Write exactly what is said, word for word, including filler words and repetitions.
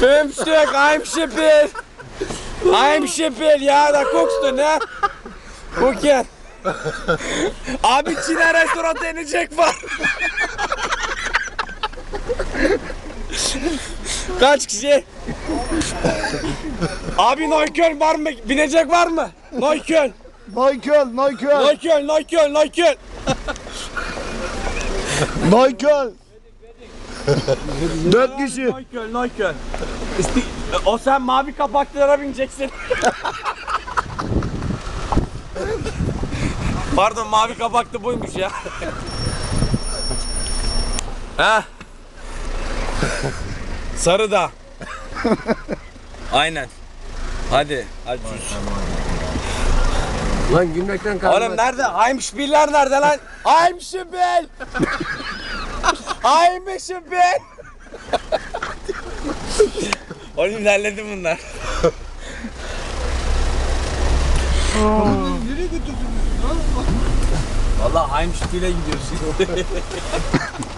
Fünf Stück, Heimschippel. Heimschippel, ja, da guckst du, ne? Guck hier. Abi Çin'e restoran deneyecek var. Kaç kişi? Abi Neukölln var mı? Binecek var mı? Neukölln. Neukölln, Neukölln. Neukölln, Neukölln, Neukölln. Neukölln. Dört kişi. Neukölln, Neukölln. İsti- O sen mavi kapaklılara bineceksin. Pardon, mavi kapaklı buymuş ya. Ha? Sarı da. Aynen. Hadi, hadi çüz. Lan gülmekten kalmaz. Oğlum nerede? Heimspiel'ler nerede lan? Heimspiel! Heimspiel! Oğlum ilerledi bunlar. Nereye götürdünüz lan? Vallahi Heimspiel'e gidiyoruz.